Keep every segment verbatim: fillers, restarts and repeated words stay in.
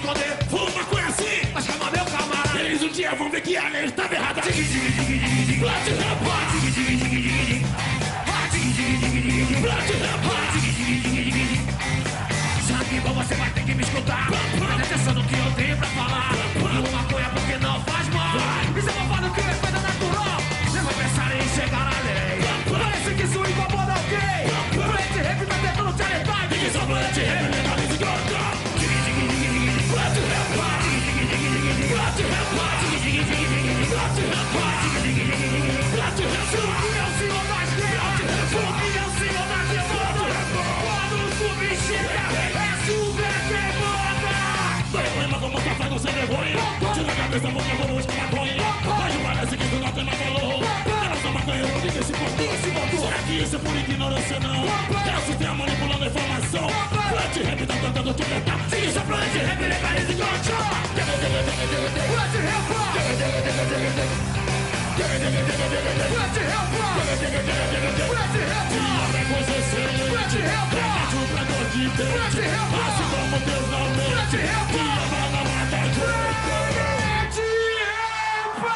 esconder. Fumo maconha assim, Mas calma, meu camarada. eles um dia vão ver que a lei estava errada. Dig, dig, dig, dig, dig, dig. Blood Rapper, Dig, dig, dig, dig, dig. Ah, dig, dig, dig, dig, dig. Blood Rapper. Ah, dig, dig, dig, dig, dig. Sabe bom, você vai ter que me escutar. Presta atenção no que eu tenho pra falar. Fumo maconha porque não faz mal. Isso é malvado que é feito natural. Nem vai pensar em chegar à lei. Parece que isso incomoda alguém. Planet Rap tá tentando te alertar. Ninguém só Planet Rap, legaliza e gosta. Dig, dig, dig, dig, dig. Blood Rapper, Dig, dig, dig, dig, dig. Blood Rapper, Dig, dig, dig, dig, dig. Blood Rapper, Dig, dig, dig, dig, dig. Blood Rapper. Subi é o senhor das guerras. Subi é o senhor das demandas. Quando o sub chega, é sub é quem manda. Vai rima como café no sem vergonha. Tira a cabeça porque eu vou buscar maconha. Hoje parece que tu não tem mais valor. Eu não sou maconheiro, ninguém se contou. Será que isso é por ignorância não? É o sistema manipulando a informação. Planet Rap tá tentando te apertar. Se isso é Planet Rap, legaliza e gosta. Planet Rap. Planet Rap. Planet Rap. Diabo é coisa séria. Planet Rap. Remete o predador de dente. Planet Rap. Assim como Deus não mente. Planet Rap. Diabo não mata a gente. Planet Rap.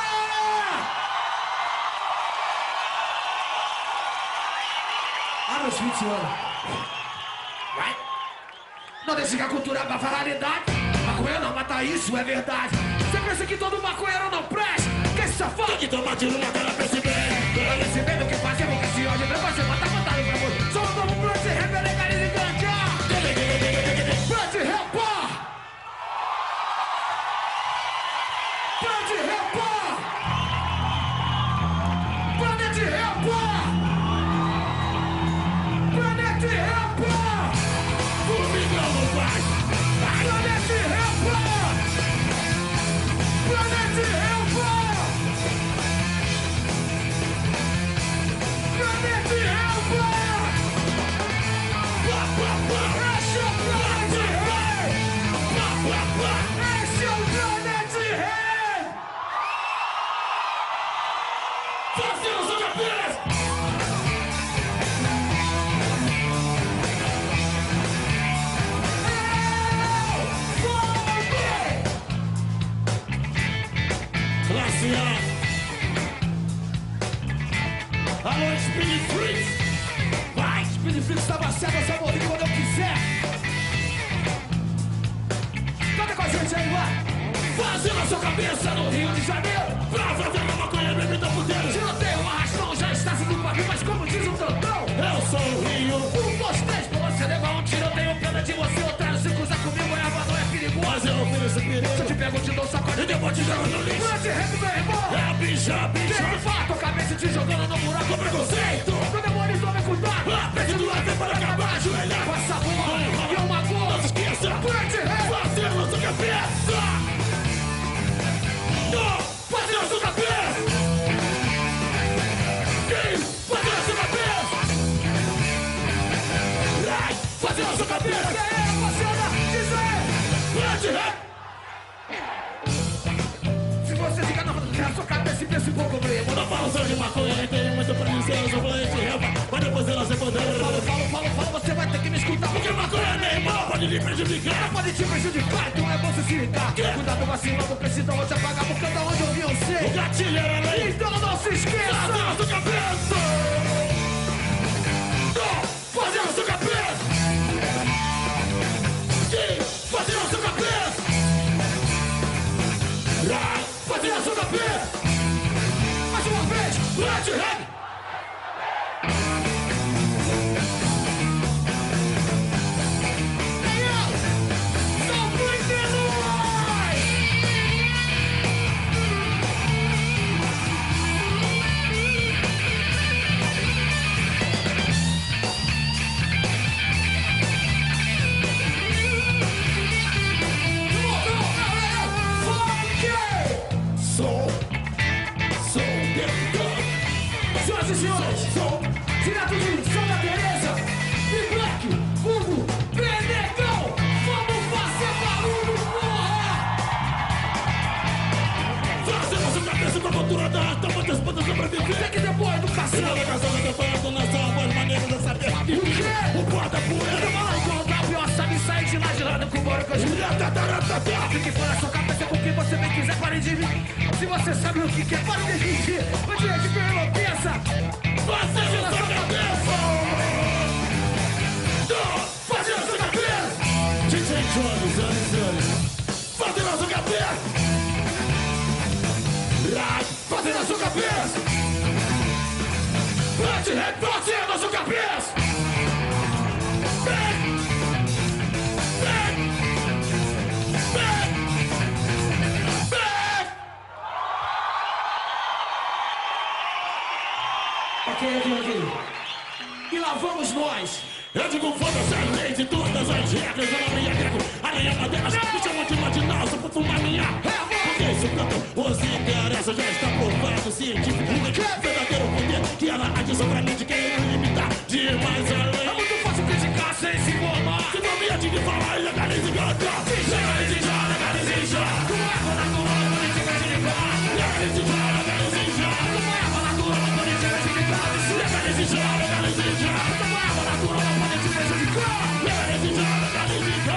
Ah, meus filhos, senhora. Vai. Não deixe que a cultura vá barbaridade. Maconha não mata, isso é verdade. Você pensa que todo maconheiro não presta? Que esse safado Tem que tomar tiro na cara pra esse bem. pra receber do que fazer, porque se hoje pra você matar, mataram pra você. Só o novo Planet Rap é legaliza e ganja. Planet Rap. Planet Rap. Planet Rap. Planet Rap. Formigão não faz. Planet Rap. Planet Rap. Planet Rap. Pá, pá, pá. Esse é o Planet Rap. Pá, pá, pá. Esse é o Planet Rap. Fazendo sua cabeça. Classe A. Alô, Speed Freaks. Vai, Speed Freaks tava certo, eu só vou ouvir quando eu quiser. Canta com a gente aí, vai. Fazendo a sua cabeça no Rio. Rio de Janeiro. Pra fazer uma maconha bebida puteira. Tiroteio, arrastão, já está sendo pavio, mas como diz o Tantão, Eu sou o Rio. um, dois, três, pra você levar um tiroteio, pena de você, otário, se cruzar comigo, a erva não é Mas perigosa. eu ofereço Se eu perigo. te pego, eu te dou um sacode. E depois te jogo no lixo. Planet Rap, meu irmão. É a bicha, a Quem bicha. que fala tua cabeça te jogando no buraco? Com preconceito. Meu demônio, tome cuidado. A peste do lado para acabar, ajoelhar. Passa a bola e uma Não gol. se esqueça. Planet Rap. Fazendo a sua cabeça. Não, fazendo a sua cabeça. Quem? Fazendo a sua cabeça. Ai, fazendo a sua cabeça. Diz aí, emociona, diz aí. Planet Rap. Se você ficar na na sua cabeça e pensa um pouco, primo. Não falo só de maconha, tem muito pra dizer. Eu sou Planet Rap. Mas depois ela se Falo, poder. falo, falo, falo, você vai ter que me escutar. Porque maconha, meu irmão, pode lhe prejudicar. Pode te prejudicar, então é bom você se ligar. Cuidado vacilando, precisa onde apagar, porque da onde eu vim eu O sei. gatilho era lei. Então não se esqueça. Fazendo a sua cabeça. Não, fazendo a sua cabeça. Sim, fazendo a sua cabeça. Ai, fazendo a sua cabeça. Mais uma vez. Planet Rap. Hey, yo. São Brinquedos. Sou, sou deputado. Senhoras e senhores, Sou, direto de Santa Teresa e Black, Hugo, Benegão, vamos fazer barulho, porra! fazendo a sua cabeça com a cultura da arte. Muitas bandas sobreviver. Tem que ter boa educação. Senão a canção da campanha não são boas maneiras de saber. O quê? O porta-poeira. Eu falo quando a pior sabe sair de lá de lado com o boro músicas. Fique fora da sua cabeça com quem você bem quiser, pare de vir. Se você sabe o que quer, pare de fingir. O dia de que eu pensa, você na sua cabeça. Faz na sua cabeça. D J Jones, Jones, Jones. Faz na sua cabeça. Faz na sua cabeça. Anti-rap, faz na sua cabeça. Vem. Vem. Vem. Vem. Ok, ok, ok. E lá vamos nós. Eu digo foda-se as leis e todas as regras. Eu não me agrego a nenhuma delas. Me chamam de marginal só por fumar minha. Porque isso tanto os interessa. Já está provado cientificamente. Verdadeiro poder que ela age sobre a mente. Quem não limitar demais além. É muito fácil criticar sem se informar. Se não me antes de falar, legalize e cantar. Legalize já, legalize já. Como é a natural, quando a gente vai desligar. Legalize já, legalize já. Como é a natural, quando a gente vai desligar. Legalize já, legalize já. Como é a natural, quando a gente vai desligar. Legalize já, legalize já.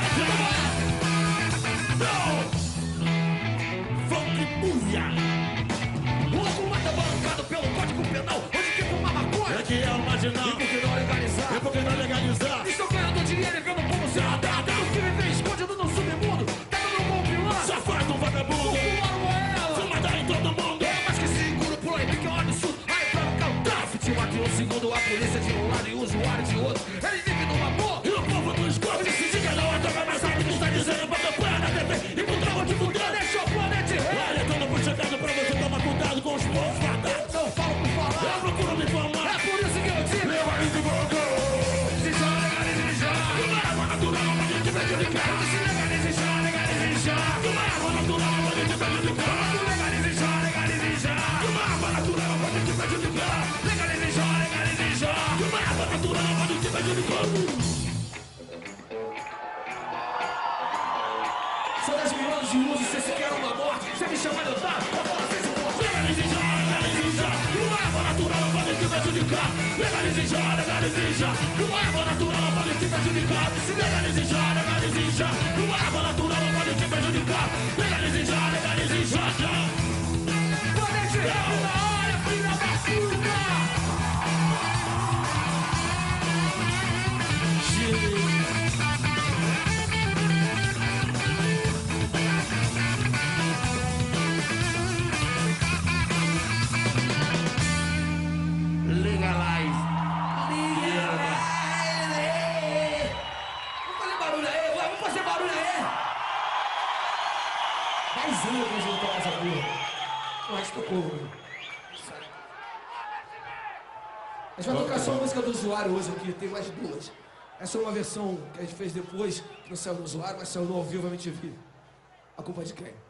Funk buia. O argumento é bancado pelo Código Penal, onde que fumar maconha. É que é o marginal. E por que não legalizar? E por que não legalizar? Estão ganhando dinheiro e vendo como se adapta. O que vive escondido no submundo, tá dando bom pilar. Safado, vagabundo. Fumando ela. Fumada em todo mundo. É mais que seguro, proíbe que é um absurdo. Aí pra cá o tráfico, mata em um segundo, a polícia de um lado e o usuário de outro. Eles vivem numa boa. E o povo do escopo se diga não, a droga mais sabe que está dizendo pra campanha na T V. E pro trava de fuder. Deixa o planeta rei. Olha, tô no chegando pra você tomar cuidado com os povos fadados. Não falo por falar. Eu procuro me informar. É por isso que eu digo. Legalize o boca. Se já, legalize já. Uma água natural, uma gente prejudicar. Se legalize já, legalize já. Uma água natural, uma gente prejudicar. Legalize já, legalize já. Uma água natural, uma gente prejudicar. Legalize já, legalize já. Uma água natural, uma gente prejudicar. São dez mil anos de uso, se você quer uma morte, você me chama de otário, eu falo assim, se for. Legalize já, legalize já. Uma água natural, uma gente prejudicar. Legalize já, legalize já. Uma água natural, uma gente prejudicar. Legalize já, legalize já. Uma água natural, uma gente prejudicar. Legalize já, legalize já, já. Planete Real na área, filha da puta! Legalize. Vamos fazer barulho aí, vai, vamos fazer barulho aí! Dez anos que a gente toca essa porra. Eu acho que tocou, mano. A gente vai tocar só a música do usuário hoje aqui, tem mais duas. Essa é uma versão que a gente fez depois, que não saiu no usuário, mas saiu no ao vivo, a gente viu. A culpa é de quem?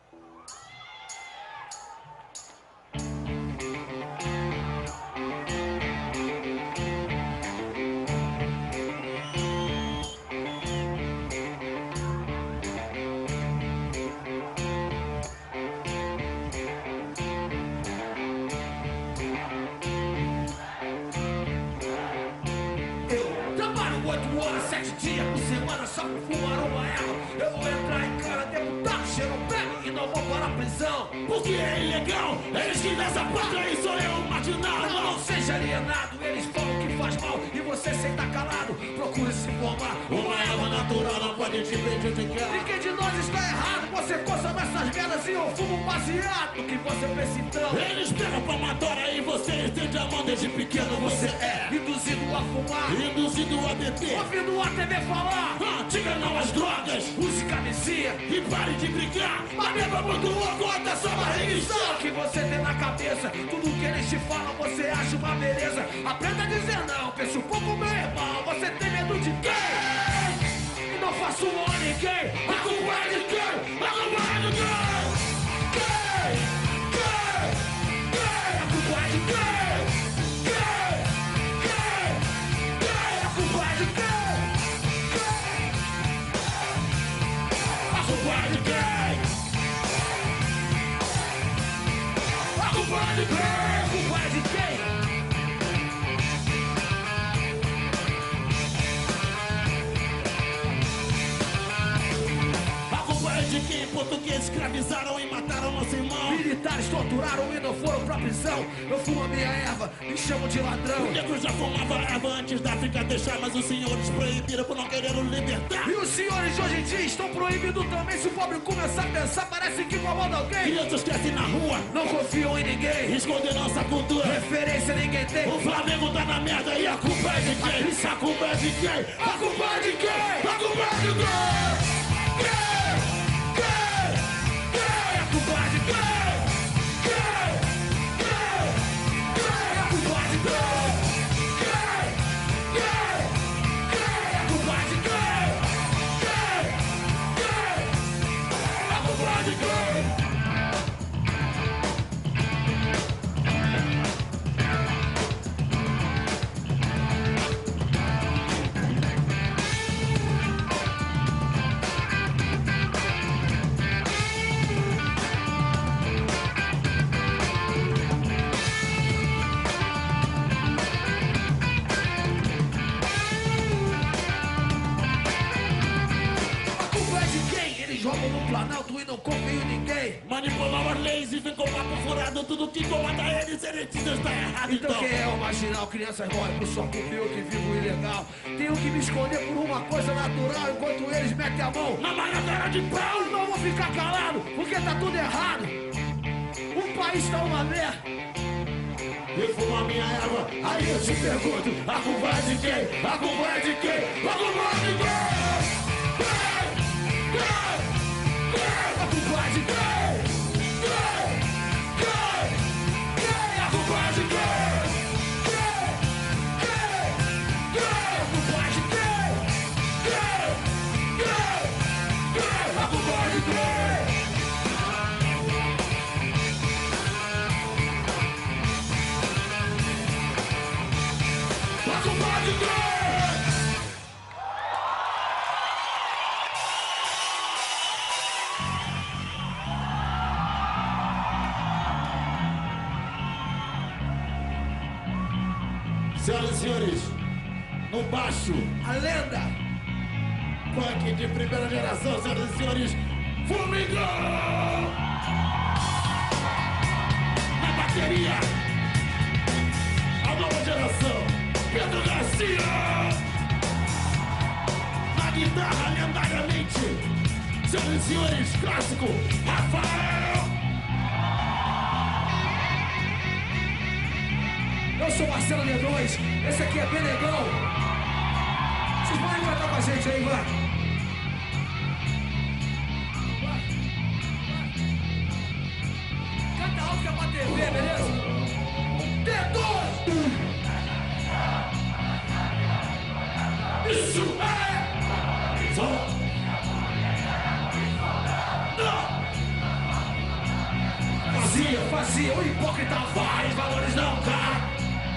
Oito horas, sete dias por semana só pra fumar uma erva. Eu vou entrar em cara, deputado, cheiro pego e não vou para a prisão. Porque é ilegal, eles que nessa pátria e sou eu um marginal. Não, não seja alienado, eles falam que faz mal e você senta calado. Procure se informar. Uma erva natural não pode te prejudicar. Ninguém de nós está errado, você consome essas merdas e eu fumo baseado. O que você pensa então? Eles pegam palmatória e você estende a mão desde pequeno. Você é Induzido a fumar, induzido a beber, ouvindo a T V falar. ah, diga não às drogas, Use camisinha e pare de brigar. Mas beba muito louco até sua barriga o inchar. que você tem na cabeça, tudo que eles te falam você acha uma beleza. Aprenda a dizer não, pense um pouco meu irmão. Você tem medo de quem? E não faço mal a ninguém. A culpa é de quem? A culpa é de quem? Quem? Quem? Quem? A culpa é de quem? Quem? Quem? Quem? A culpa é de quem? A culpa é de quem? A culpa é de quem? A culpa é de quem? escravizaram e mataram nosso irmão. Militares torturaram e não foram pra prisão. Eu fumo a minha erva, me chamam de ladrão. O negro já fumava erva antes da África deixar, mas os senhores proibiram por não querer o libertar. E os senhores de hoje em dia estão proibindo também. Se o pobre começar a pensar, parece que incomoda alguém. Crianças crescem na rua, não confiam em ninguém, escondem nossa cultura, referência ninguém tem. O Flamengo tá na merda e a culpa é de quem? A culpa é de quem? A culpa é de quem? A culpa é de quem? Planalto e não confio em ninguém. Manipulam as leis e vem com papo furado. Tudo que comanda eles, elititas está errado. Então, então quem é o marginal? Crianças morrem por sua culpa, eu que vivo ilegal. Tenho que me esconder por uma coisa natural, enquanto eles metem a mão na malhadeira de pau. Não vou ficar calado, porque tá tudo errado. O país tá uma merda. Eu fumo a minha erva, aí eu te pergunto, a culpa é de quem? A culpa é de quem? A culpa é de quem? A culpa é de quem? A culpa é de quem? A culpa é de quem? A culpa é de quem? A culpa é de quem? Senhoras e senhores, no baixo, a lenda, punk de primeira geração, senhoras e senhores, Formigão! Na bateria, a nova geração, Pedro Garcia! Na guitarra, lendariamente, senhoras e senhores, clássico, Rafael! Eu sou Marcelo D dois, esse aqui é Benegão. Vocês podem cantar com a gente aí, vai. Canta alto que é pra T V, beleza? D dois! Isso é! Só! Fazia, fazia, o hipócrita faz, valores não caem.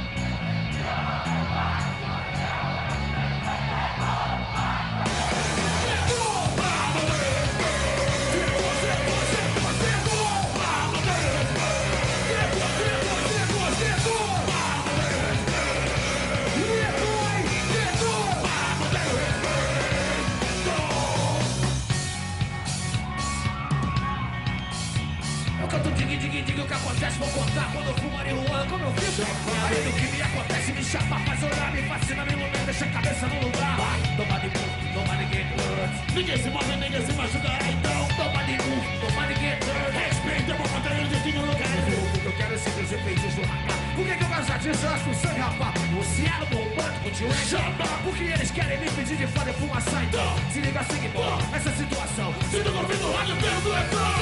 O que acontece, vou contar quando eu fumo marihuana, como eu fico. Aí do que me acontece, me chapa, faz olhar, me fascina, me ilumina, deixa a cabeça no lugar. Toma de move, toma de get hurt. Ninguém se move, ninguém se machuca, então toma de move, toma de get hurt. Respeita, vou botar eles aqui no lugar. O que eu quero é seguir os efeitos do rapaz. Por que que eu gosto disso? Eu acho o sangue, rapaz. O oceano bombando, continua em chama. Porque eles querem me pedir de fora e fumaçar, então se liga, seguidor, essa situação. Se tu não ouvindo o rádio, dentro do refrão.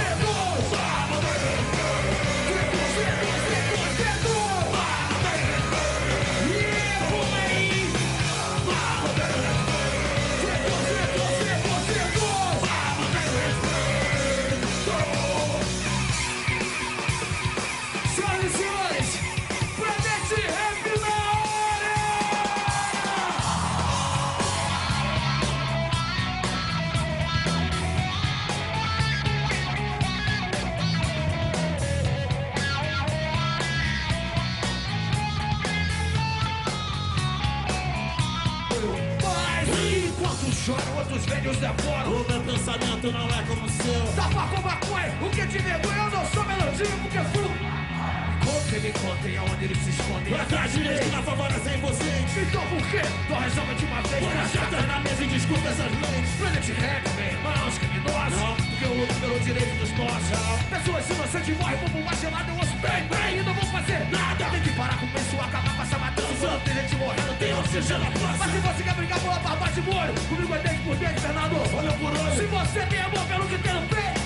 Choram, outros velhos devoram. O meu pensamento sentimento não é como o seu. Tapa com maconha, o que te vergonha, eu não sou melodia porque fui. Contem, me contem aonde eles se escondem. Atrás de leis que não favorecem vocês. Então por que não resolve de uma vez? Põe a chata na mesa e discuta essas leis. Planet Rap, meu irmão, os criminosos. Não. Porque eu luto pelo direito dos nossos. Não. Pessoas inocentes morrem por fumar gelado, eu ouço bem, bem, e não vou fazer nada. Tem que parar com isso, acabar com essa matança. Não tem gente morrendo, tem oxigênio na praça. Mas se você quer brigar por uma barba de molho, comigo é dente por dente, Fernando. Olha por olho. Se você tem amor pelo que tem no peito,